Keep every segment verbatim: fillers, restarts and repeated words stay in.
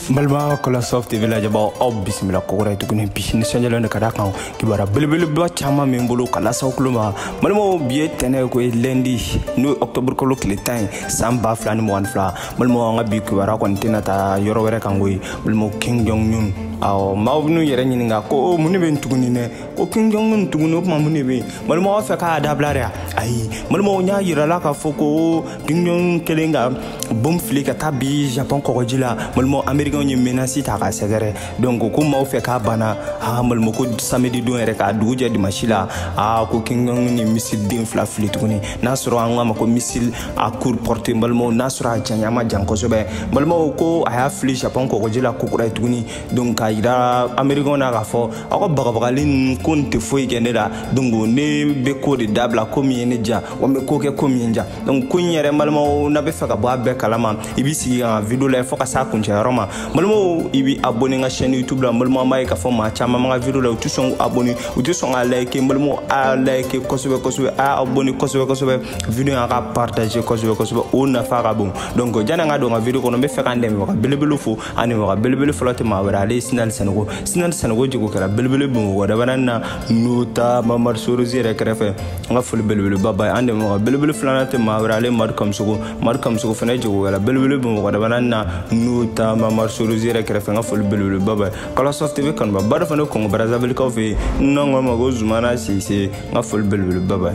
Balma kola soft village ba obis mila kokora to kuni bishin sanjalo ne kada kan kibara belbel ba chama membolo kala saukluma malmo biye tene ko lendi no october ko lokle tan samba flan mo wan fla malmo nga bi kibara kon tinata yoro were kan goy malmo king jong nyun aw mawnu yere nyi nga ko muni ben tuguni ne ko king jong nyun tuguni ko muni be malmo fa ka da blare ay malmo nya yira la ka foko king jong kelenga bom flika tabi japon ko jila malmo america ni menasi ta ka segere donc ko mo fe ka bana ha malmo ko samedi do rek a duje di machila a ko king jong ni misil din fla flit ko ni nasro an ma ko misil a cour porter malmo nasra janya ma janko so be malmo ko aya fli japon ko jila ko ko tuguni donc ira america na ga fo ako baga baga lin konte foi genera donc ne be ko de dabla ko mi ne ja o me ko ke ko mi nja donc kunyere malmo na be fa ka bo be kalama ibisi ga video la fo ka sa kunche roma malmo ibi abonné nga chaîne YouTube la malmo may ka fo ma chama ma video la tu son abonné ou tu son a like malmo a like ko so ko so a abonné ko so ko so video nga partager ko so ko so o na fa ga bon donc jana nga do nga video ko no be fe kan dem ko belebelu fo ani ko belebelu flotte ma wara le sinal senego sinal senego jigo kala belebelu bo wada banana nuta mamar suru zire krefe nga ful belebelu baba ande mo belebelu flanate ma wara le mar kam sugo mar kam sugo fene jigo kala belebelu bo wada banana nuta mamar suru zire krefe nga ful belebelu baba kala soft tv kan ba bar fane ko Brazzaville ko fi nongo mago zumana si si nga ful belebelu baba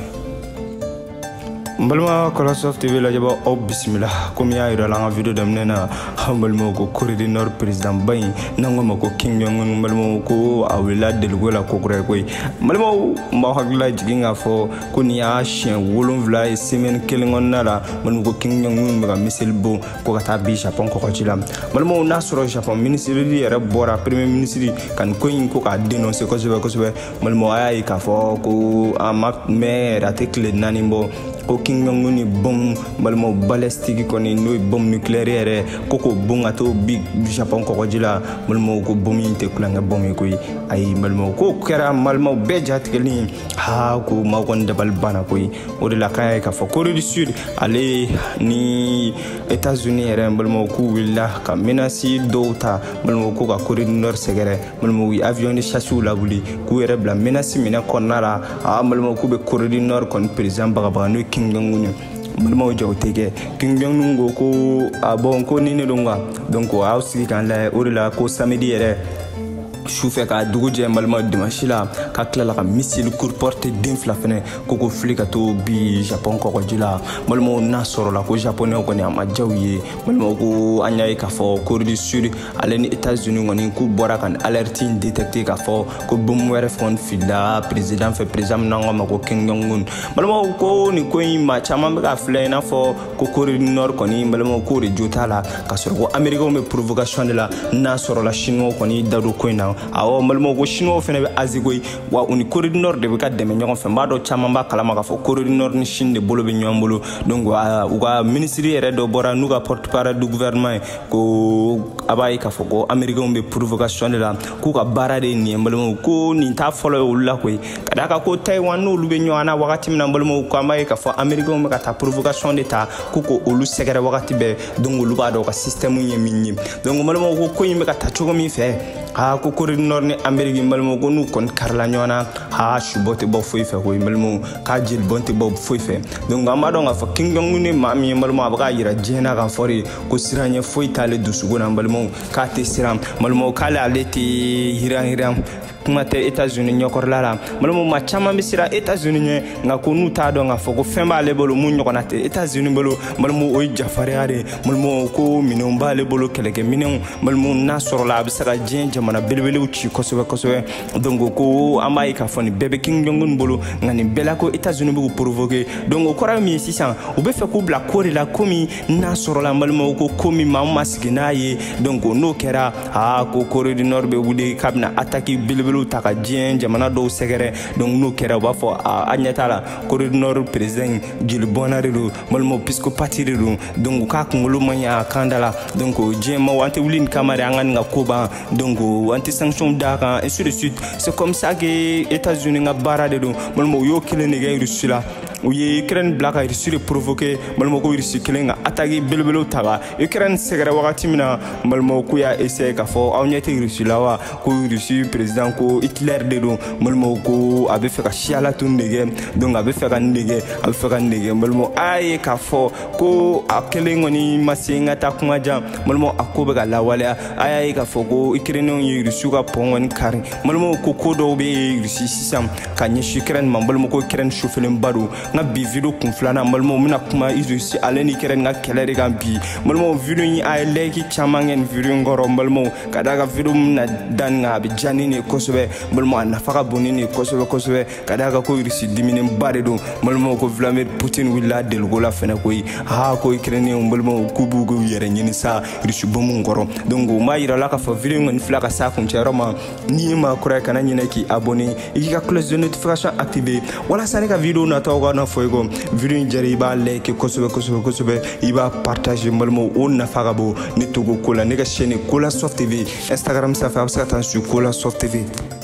balma kola soft tv la jaba o bismillah comme ya ira la video dem nena hambal mo ko corridor nord president bay nango mako king jong balmo ko awila del gola ko kure koy balmo ma hagla jiginga fo kunya chien wolon vla e semaine kelingon nala balmo ko king jong ga misil bo ko kata bi japon ko ko jilam balmo nasro japon ministre di era bora premier ministre kan ko yin ko ka dénoncer ko jebe ko jebe balmo ay ka fo ko ama me ratekle nanimbo ko king jong ni bom balmo balistique ko ni no bom nucléaire koko bonga to big japon ko jila balmo ko bomi te kulanga bomi ko ay balmo ko kera malmo bejat kelni ha ko ma ko ndabal bana ko o de la kay ka fa Corée du Sud ale ni États-Unis ere balmo ko willa ka menasi dota balmo ko ka Corée du Nord segere balmo wi avion de chasse la buli ko ere bla menasi mina konara ha balmo ko be Corée du Nord kon président baga no king jong un malmo jaw tege king jong un go ko abon ko ni ne donga donc o aussi kan la o la ko samedi ere choufe ka duguje malmo dimanche la ka kala ka missile cour porter d'infla fene koko flika to bi japon ko jila malmo nasoro la ko japonais ko ni ama jawye malmo ko anyay ka fo Corée du Sud aleni États-Unis ngoni ku bora kan alerte détecté ka fo ko bum were fon fila président fait président nango mako king jong un malmo ko ni ko ma chama ka fle na fo ko Corée du Nord ko ni malmo ko re jotala ka sur ko America me provocation de la nasoro la chinois ko ni dadu ko na awo malmo go chinois fene be azigoy wa uni Corée du Nord de be ka deme nyon fe mbado chama ba kala maka fo Corée du Nord ni Chine de bolo be nyombolo donc wa wa ministre ere do bora nuga porte-parole du gouvernement ko abai ka fo ko America be provocation de la ku ka barade ni malmo ko ni ta folo ulla ko kada ka ko Taiwan no lube nyona wakati mina malmo ko amai ka fo America be ka ta provocation de ta ku ko olu segere wakati be donc luba do ka système nyemi donc malmo ko ko yimbe ka ta chogo mi fe ha ko Corée du Nord ni Amerique malmo ko nu kon karla nyona ha shubote bo foi fe ko malmo ka jil bonte bo foi fe donc amado nga fa king jong ni mami malmo abaka yira jena ka fori ko siranye foi tale dusugo na malmo ka te siram malmo kala aleti hiran hiran kuma te États-Unis nyokor lala malmo ma chama misira États-Unis nga ko nu ta do nga foko femba le bolo mun nyokona te États-Unis bolo malmo o jafare ade malmo ko minomba le bolo keleke minon malmo nasoro la bisara jen jamana belbele uchi kosobe kosobe donc ko amay ka foni bebe king jong un bolo ngani bela ko États-Unis bu provoquer donc ko rami six cents o be fe ko bla Corée la komi nasoro la malmo ko komi mamma siginaye donc no kera ha ko Corée du Nord be wudi kabna attaque belbele taka jien jamana do segere donc no kera ba fo anyatala Corée du Nord président Gil Bonariru malmo pisco patiriru donc ka ngulu manya kandala donc jien ma wante wulin kamare angan nga koba donc anti sanction daka et sur de suite c'est comme ça que États-Unis nga barade do malmo yo kile ne ga rusula u ye Ukraine bila ka Russie provoquer malmo ko Russie kelenga attaquer belbelo taga Ukraine segera wakati mina malmo ko ya essayer ka fo aw nyete Russie lawa ko Russie président ko Hitler de do malmo ko abe fe ka chiala tundege donc abe fe ka ndege abe fe ka ndege malmo aye ka fo ko akelengo ni masinga ta kuma jam malmo akobe ka lawale aye ka fo ko Ukraine yi Russie ka pongoni kari malmo ko ko do be Russie sisam ka nyeshi Ukraine malmo ko Ukraine shofelen baro na bi video kun flana malmo mina kuma Russie aleni Ukraine nga kelere kan bi malmo video yi ay leki chamangen video ngoro malmo kadaga video na dan nga bi janini kosobe malmo anafaka bonini kosobe kosobe kadaga ko Russie dimine bare do malmo ko Vladimir Putin willa del gola fena koy ha ko Ukraine malmo kubu go yere nyini sa Russie bomu ngoro donc ma yira la ka fa video ngani flaka sa kun cheroma ni ma kura kana nyina ki abonné iki ka cloche de notification activé wala sane ka video na taw na foygo video jari ba like kosobe kosobe kosobe iba partager malmo on na fagabo ni togo kola ne ka chaîne Kola Soft T V Instagram ça fait absatan sur Kola Soft T V.